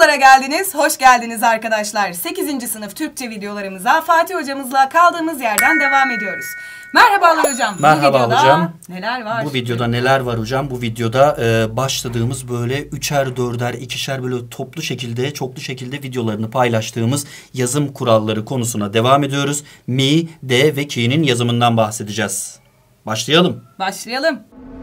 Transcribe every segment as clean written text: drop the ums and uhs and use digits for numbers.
Videolara geldiniz, hoş geldiniz arkadaşlar. 8. sınıf Türkçe videolarımıza Fatih hocamızla kaldığımız yerden devam ediyoruz. Merhabalar hocam. Merhaba hocam. Neler var? Bu videoda neler var hocam? Bu videoda başladığımız böyle 3'er 4'er 2'şer böyle toplu şekilde, çoklu şekilde videolarını paylaştığımız yazım kuralları konusuna devam ediyoruz. Mi, de ve ki'nin yazımından bahsedeceğiz. Başlayalım. Başlayalım.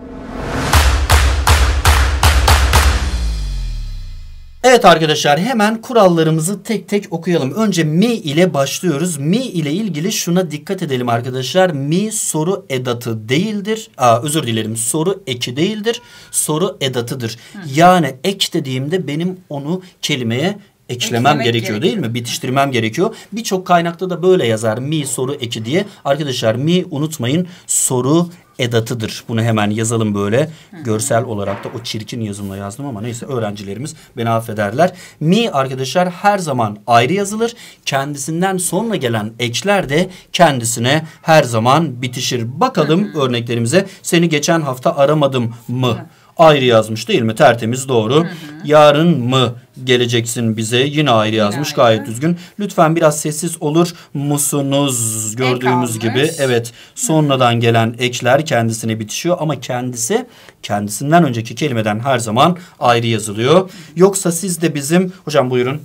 Evet arkadaşlar, hemen kurallarımızı tek tek okuyalım. Önce mi ile başlıyoruz. Mi ile ilgili şuna dikkat edelim arkadaşlar. Mi soru edatı değildir. Özür dilerim, soru eki değildir. Soru edatıdır. Yani ek dediğimde benim onu kelimeye eklemem gerekiyor değil mi? Bitiştirmem gerekiyor. Birçok kaynakta da böyle yazar. Mi soru eki diye. Arkadaşlar mi unutmayın, soru edatıdır. Bunu hemen yazalım böyle. Görsel olarak da o çirkin yazımla yazdım ama neyse, öğrencilerimiz beni affederler. Mi arkadaşlar her zaman ayrı yazılır. Kendisinden sonra gelen ekler de kendisine her zaman bitişir. Bakalım örneklerimize. Seni geçen hafta aramadım mı? Ayrı yazmış değil mi? Tertemiz, doğru. Yarın mı geleceksin bize? Yine ayrı yazmış. Gayet düzgün. Lütfen biraz sessiz olur musunuz? Gördüğümüz gibi. Evet. Sonradan gelen ekler kendisine bitişiyor ama kendisinden önceki kelimeden her zaman ayrı yazılıyor. Yoksa siz de bizim... Hocam buyurun.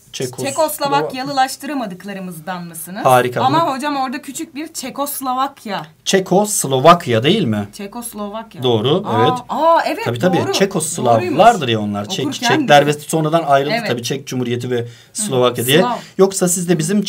Çekoslovakyalılaştıramadıklarımızdan mısınız? Harika. Ama hocam orada küçük bir Çekoslovakya. Çekoslovakya değil mi? Çekoslovakya. Doğru, evet. Evet, tabii. doğru. Çekoslavlardır ya onlar. Çekler ve sonradan ayrıldı tabii, Çek Cumhuriyeti ve Slovakya diye. Yoksa siz de bizim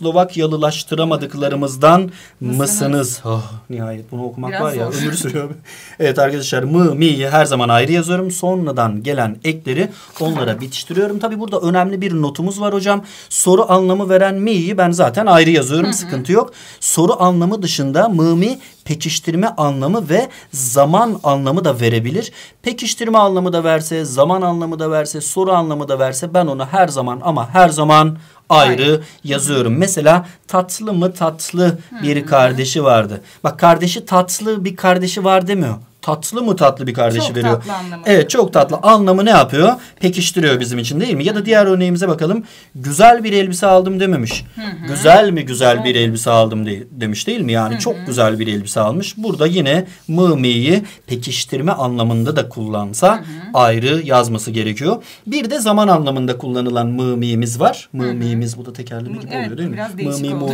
Çekoslovakyalılaştıramadıklarımızdan mısınız? Nihayet bunu okumak biraz var ya, ömür sürüyor. Evet arkadaşlar, mi'yi her zaman ayrı yazıyorum. Sonradan gelen ekleri onlara bitiştiriyorum. Tabii burada önemli bir notumuz var hocam. Soru anlamı veren mi'yi ben zaten ayrı yazıyorum. Sıkıntı yok. Soru anlamı dışında mi pekiştirme anlamı ve zaman anlamı da verebilir. Pekiştirme anlamı da verse, zaman anlamı da verse, soru anlamı da verse ben onu her zaman ama her zaman ayrı yazıyorum. Mesela tatlı mı tatlı bir kardeşi vardı. Bak, kardeşi tatlı bir kardeşi var demiyor. Tatlı mı tatlı bir kardeşi çok veriyor. Tatlı anlamı. Evet, çok tatlı anlamı ne yapıyor? Pekiştiriyor bizim için değil mi? Ya da diğer örneğimize bakalım. Güzel bir elbise aldım dememiş. Güzel mi güzel bir elbise aldım demiş değil mi? Yani çok güzel bir elbise almış. Burada yine mi'yi pekiştirme anlamında da kullansa ayrı yazması gerekiyor. Bir de zaman anlamında kullanılan mi'miz var. Mi'miz, bu da tekerleme gibi oluyor değil mi? Biraz değişik oldu.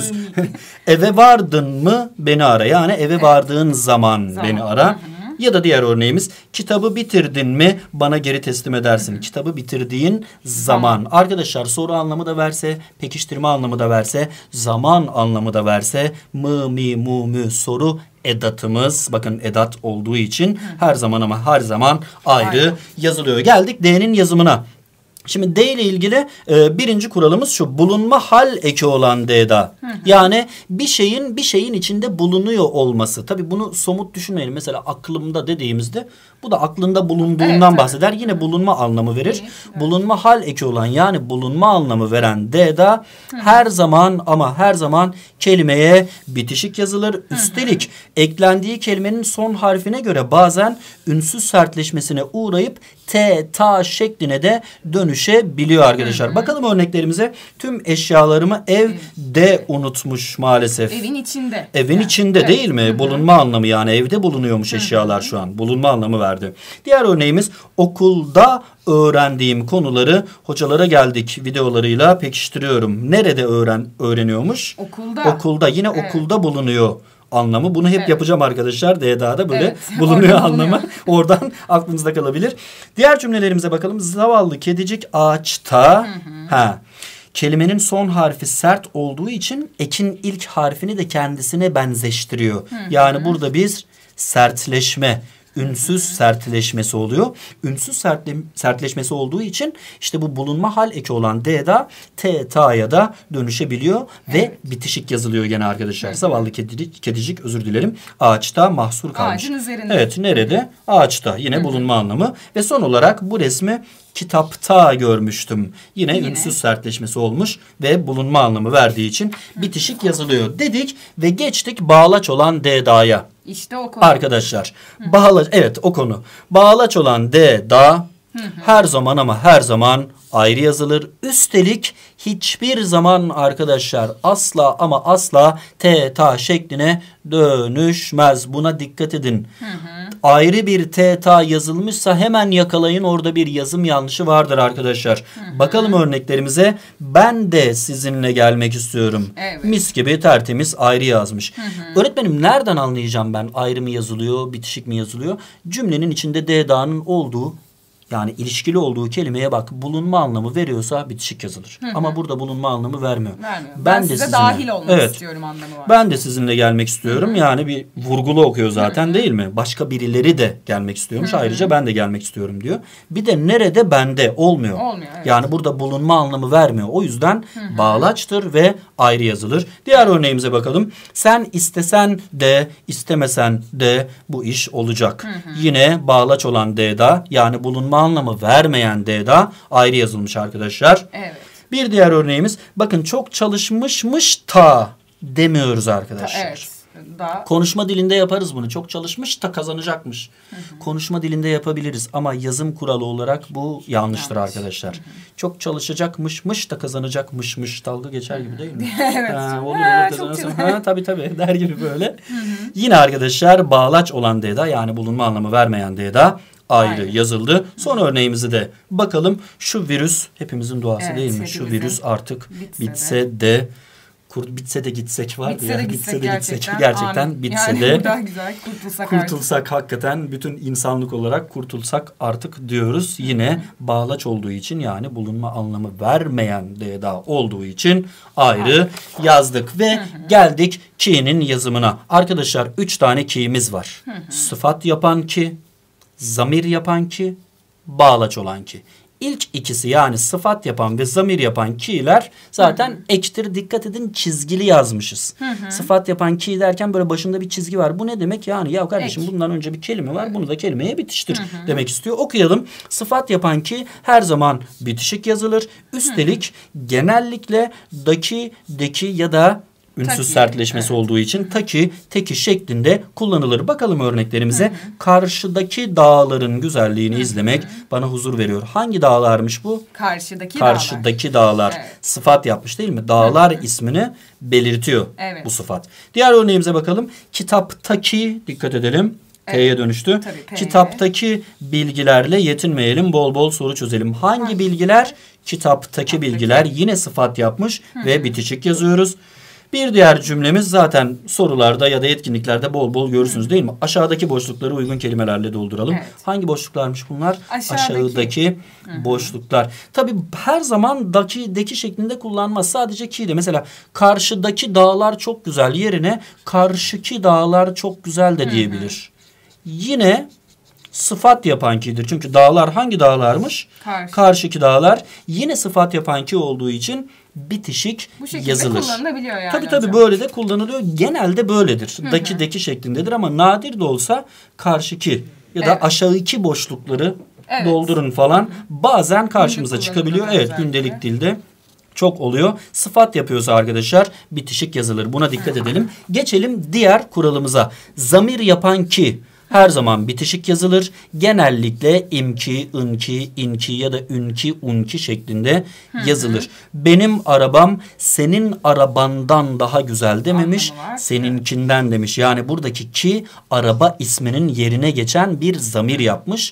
Eve vardın mı beni ara. Yani eve vardığın zaman beni ara. Ya da diğer örneğimiz, kitabı bitirdin mi bana geri teslim edersin. Kitabı bitirdiğin zaman. Arkadaşlar soru anlamı da verse, pekiştirme anlamı da verse, zaman anlamı da verse mi, mü soru edatımız. Bakın edat olduğu için her zaman ama her zaman ayrı yazılıyor. Geldik D'nin yazımına. Şimdi D ile ilgili birinci kuralımız şu: bulunma hal eki olan D'da. Yani bir şeyin içinde bulunuyor olması. Tabii bunu somut düşünmeyelim. Mesela aklımda dediğimizde bu da aklında bulunduğundan bahseder. Yine bulunma anlamı verir. Bulunma hal eki olan, yani bulunma anlamı veren D'da her zaman ama her zaman kelimeye bitişik yazılır. Üstelik eklendiği kelimenin son harfine göre bazen ünsüz sertleşmesine uğrayıp T, ta şekline de dönüşebiliyor arkadaşlar. Bakalım örneklerimize. Tüm eşyalarımı evde unutmuş maalesef. Evin içinde. Evin içinde değil mi? Bulunma anlamı, yani evde bulunuyormuş eşyalar şu an. Bulunma anlamı verdi. Diğer örneğimiz, okulda öğrendiğim konuları hocalara geldik videolarıyla pekiştiriyorum. Nerede öğreniyormuş? Okulda. Yine okulda bulunuyor anlamı. Bunu hep yapacağım arkadaşlar. D'da böyle bulunuyor anlamı. Oradan aklınızda kalabilir. Diğer cümlelerimize bakalım. Zavallı kedicik ağaçta. Kelimenin son harfi sert olduğu için ekin ilk harfini de kendisine benzeştiriyor. Yani burada bir sertleşme, ünsüz sertleşmesi oluyor. Ünsüz sertleşmesi olduğu için işte bu bulunma hal eki olan D'da T, ta'ya da dönüşebiliyor ve bitişik yazılıyor gene arkadaşlar. Zavallı kedicik özür dilerim, ağaçta mahsur kalmış. Ağacın üzerinde. Evet, nerede? Ağaçta. Yine bulunma anlamı. Ve son olarak bu resmi kitapta görmüştüm. Yine ünsüz sertleşmesi olmuş ve bulunma anlamı verdiği için bitişik yazılıyor dedik ve geçtik bağlaç olan D'da'ya. İşte o konu. Arkadaşlar, evet o konu. Bağlaç olan D'da Her zaman ama her zaman ayrı yazılır. Üstelik hiçbir zaman arkadaşlar asla ama asla T, ta şekline dönüşmez. Buna dikkat edin. Ayrı bir T, ta yazılmışsa hemen yakalayın, orada bir yazım yanlışı vardır arkadaşlar. Bakalım örneklerimize. Ben de sizinle gelmek istiyorum. Evet. Mis gibi tertemiz ayrı yazmış. Öğretmenim nereden anlayacağım ben ayrı mı yazılıyor, bitişik mi yazılıyor? Cümlenin içinde D, da'nın olduğu, yani ilişkili olduğu kelimeye bak, bulunma anlamı veriyorsa bitişik yazılır. Ama burada bulunma anlamı vermiyor. Ben size sizinle, dahil olmak istiyorum anlamı var. Ben de sizinle gelmek istiyorum. Yani bir vurgulu okuyor zaten değil mi? Başka birileri de gelmek istiyormuş. Ayrıca ben de gelmek istiyorum diyor. Bir de nerede, bende olmuyor. Evet. Yani burada bulunma anlamı vermiyor. O yüzden bağlaçtır ve ayrı yazılır. Diğer örneğimize bakalım. Sen istesen de istemesen de bu iş olacak. Yine bağlaç olan D'da, yani bulunma anlamı vermeyen D'da ayrı yazılmış arkadaşlar. Evet. Bir diğer örneğimiz, bakın çok çalışmışmış ta demiyoruz arkadaşlar. Evet. Da. Konuşma dilinde yaparız bunu. Çok çalışmış da kazanacakmış. Konuşma dilinde yapabiliriz ama yazım kuralı olarak bu yanlıştır arkadaşlar. Çok çalışacakmışmış da kazanacakmışmış. Dalga geçer gibi değil mi? Evet. Olur kazanırsın. Tabii der gibi böyle. Yine arkadaşlar bağlaç olan D'da, yani bulunma anlamı vermeyen D'da ayrı yazıldı. Son örneğimizi de bakalım. Şu virüs hepimizin duası değil mi? Şu virüs artık bitse de bitse de gitsek vardı bitse ya. De bitse de gitsek gerçekten. Gerçekten bitse yani de burada güzel kurtulsak hakikaten bütün insanlık olarak kurtulsak artık diyoruz. Yine bağlaç olduğu için, yani bulunma anlamı vermeyen D'da olduğu için ayrı yazdık ve geldik ki'nin yazımına. Arkadaşlar 3 tane ki'miz var. Sıfat yapan ki, zamir yapan ki, bağlaç olan ki. İlk ikisi, yani sıfat yapan ve zamir yapan ki'ler zaten ektir. Dikkat edin, çizgili yazmışız. Sıfat yapan ki derken böyle başında bir çizgi var. Bu ne demek? Yani ya kardeşim bundan önce bir kelime var. Bunu da kelimeye bitiştir demek istiyor. Okuyalım. Sıfat yapan ki her zaman bitişik yazılır. Üstelik genellikle daki, deki ya da ünsüz sertleşmesi olduğu için taki, teki şeklinde kullanılır. Bakalım örneklerimize. Karşıdaki dağların güzelliğini izlemek bana huzur veriyor. Hangi dağlarmış bu? Karşıdaki dağlar. Evet. Sıfat yapmış değil mi? Dağlar ismini belirtiyor bu sıfat. Diğer örneğimize bakalım. Kitaptaki, dikkat edelim. T'ye dönüştü. Kitaptaki bilgilerle yetinmeyelim. Bol bol soru çözelim. Hangi bilgiler? Kitaptaki bilgiler. Yine sıfat yapmış ve bitişik yazıyoruz. Bir diğer cümlemiz zaten sorularda ya da etkinliklerde bol bol görürsünüz değil mi? Aşağıdaki boşlukları uygun kelimelerle dolduralım. Evet. Hangi boşluklarmış bunlar? Aşağıdaki boşluklar. Tabii her zaman daki şeklinde kullanmaz. Sadece ki'de. Mesela karşıdaki dağlar çok güzel yerine karşıki dağlar çok güzel de diyebilir. Yine sıfat yapan ki'dir. Çünkü dağlar hangi dağlarmış? Karşıki dağlar. Yine sıfat yapan ki olduğu için bitişik yazılır. Bu şekilde kullanılabiliyor yani. Tabii böyle de kullanılıyor. Genelde böyledir. Daki şeklindedir ama nadir de olsa karşıki ya da aşağıki boşlukları doldurun falan. Bazen karşımıza çıkabiliyor. Evet, gündelik dilde çok oluyor. Sıfat yapıyorsa arkadaşlar bitişik yazılır. Buna dikkat edelim. Geçelim diğer kuralımıza. Zamir yapan ki her zaman bitişik yazılır. Genellikle imki, ınki, inki ya da ünki, unki şeklinde yazılır. Benim arabam senin arabandan daha güzel dememiş. Seninkinden demiş. Yani buradaki ki araba isminin yerine geçen bir zamir yapmış.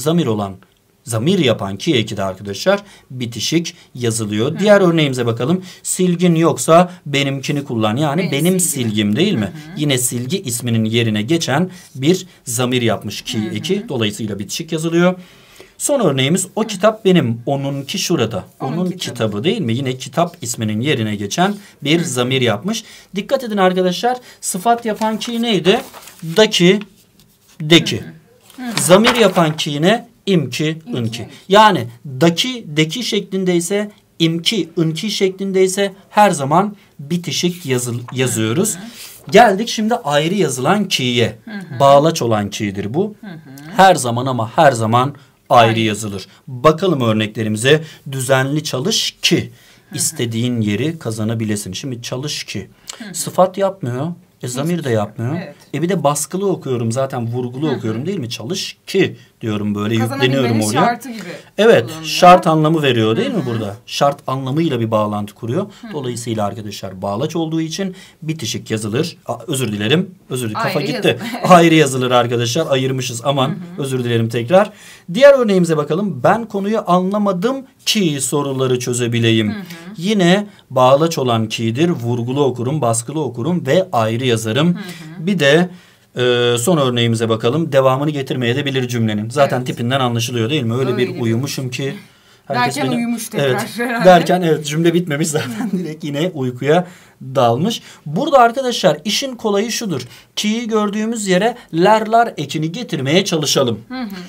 Zamir yapan ki eki de arkadaşlar bitişik yazılıyor. Diğer örneğimize bakalım. Silgin yoksa benimkini kullan. Yani benim silgim değil mi? Yine silgi isminin yerine geçen bir zamir yapmış ki eki. Dolayısıyla bitişik yazılıyor. Son örneğimiz o kitap benim. Onunki şurada. Onun kitabı değil mi? Yine kitap isminin yerine geçen bir zamir yapmış. Dikkat edin arkadaşlar. Sıfat yapan ki neydi? Daki, deki. Zamir yapan ki yine imki, ınki. Yani daki şeklindeyse, imki, ınki şeklindeyse her zaman bitişik yazıyoruz. Geldik şimdi ayrı yazılan ki'ye. Bağlaç olan ki'dir bu. Her zaman ama her zaman ayrı yazılır. Bakalım örneklerimize. Düzenli çalış ki istediğin yeri kazanabilesin. Şimdi çalış ki sıfat yapmıyor. Zamir de yapmıyor. Bir de baskılı okuyorum zaten, vurgulu okuyorum değil mi? Çalış ki diyorum böyle yükleniyorum oraya. Şartı gibi. Evet, şart anlamı veriyor değil mi burada? Şart anlamıyla bir bağlantı kuruyor. Dolayısıyla arkadaşlar bağlaç olduğu için bitişik yazılır. Özür dilerim. Kafa gitti. Ayrı yazılır arkadaşlar. Ayırmışız. Aman özür dilerim tekrar. Diğer örneğimize bakalım. Ben konuyu anlamadım ki soruları çözebileyim. Yine bağlaç olan ki'dir. Vurgulu okurum, baskılı okurum ve ayrı yazarım. Bir de son örneğimize bakalım. Devamını getirmeye de bilir cümlenin. Zaten tipinden anlaşılıyor değil mi? Öyle bir uyumuşum ki. Derken uyumuş tekrar. Evet, derken cümle bitmemiş zaten direkt yine uykuya dalmış. Burada arkadaşlar işin kolayı şudur. Ki'yi gördüğümüz yere lerlar ekini getirmeye çalışalım.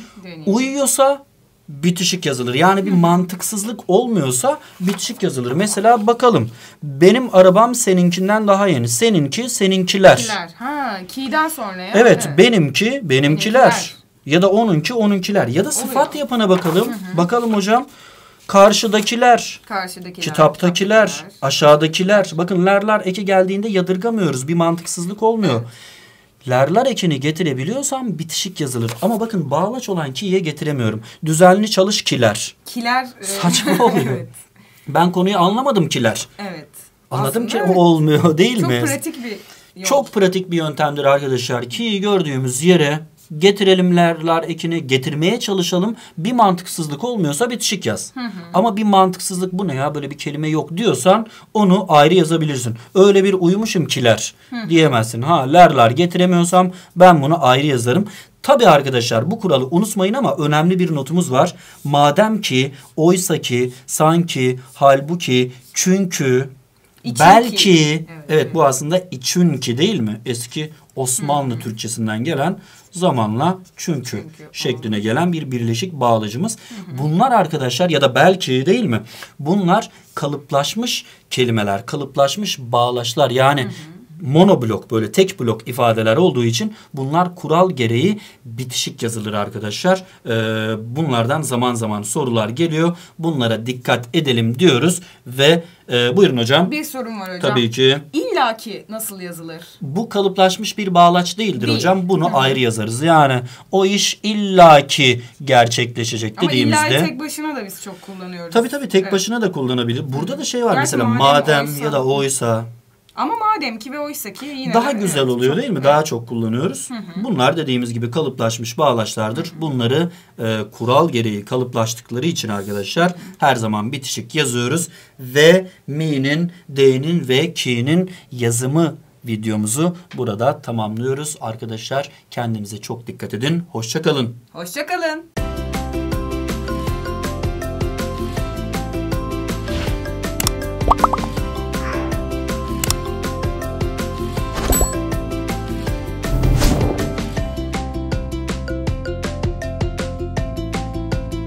Uyuyorsa bitişik yazılır. Yani bir mantıksızlık olmuyorsa bitişik yazılır. Mesela bakalım. Benim arabam seninkinden daha yeni. Seninki, seninkiler. Ki'den sonra ya. Evet, benimki, benimkiler. Ya da onunki, onunkiler. Ya da sıfat yapana bakalım. Bakalım hocam. Karşıdakiler, kitaptakiler, aşağıdakiler. Bakın lerler eki geldiğinde yadırgamıyoruz. Bir mantıksızlık olmuyor. Lerler ekini getirebiliyorsam bitişik yazılır. Ama bakın bağlaç olan ki'ye getiremiyorum. Düzenli çalış kiler. Kiler. Saçma oluyor. Evet. Ben konuyu anlamadım kiler. Evet. Anladım ki o olmuyor değil mi? Çok pratik bir yol. Çok pratik bir yöntemdir arkadaşlar. Ki'yi gördüğümüz yere getirelim lerler ekini, getirmeye çalışalım. Bir mantıksızlık olmuyorsa bitişik yaz. Ama bir mantıksızlık bu ne ya böyle bir kelime yok diyorsan onu ayrı yazabilirsin. Öyle bir uyumuşum kiler diyemezsin. Lerler getiremiyorsam ben bunu ayrı yazarım. Tabii arkadaşlar bu kuralı unutmayın ama önemli bir notumuz var. Madem ki, oysa ki, sanki, halbuki, çünkü, belki, evet bu aslında içünki değil mi? Eski Osmanlı Türkçesinden gelen zamanla çünkü şekline gelen bir birleşik bağlacımız. Bunlar arkadaşlar ya da belki değil mi? Bunlar kalıplaşmış kelimeler, kalıplaşmış bağlaçlar. Yani monoblok böyle tek blok ifadeler olduğu için bunlar kural gereği bitişik yazılır arkadaşlar. Bunlardan zaman zaman sorular geliyor. Bunlara dikkat edelim diyoruz ve buyurun hocam. Bir sorum var hocam. Tabii ki. İllaki nasıl yazılır? Bu kalıplaşmış bir bağlaç değildir hocam. Bunu ayrı yazarız. Yani o iş illaki gerçekleşecek dediğimizde. Ama illa tek başına da biz çok kullanıyoruz. Tabii tek başına da kullanabilir. Burada da şey var mesela madem oysa, ya da oysa. Ama madem ki ve oysa ki yine daha güzel oluyor değil mi? Daha çok kullanıyoruz. Bunlar dediğimiz gibi kalıplaşmış bağlaçlardır. Bunları kural gereği kalıplaştıkları için arkadaşlar her zaman bitişik yazıyoruz. Ve mi'nin, d'nin ve ki'nin yazımı videomuzu burada tamamlıyoruz. Arkadaşlar kendinize çok dikkat edin. Hoşça kalın. Hoşça kalın.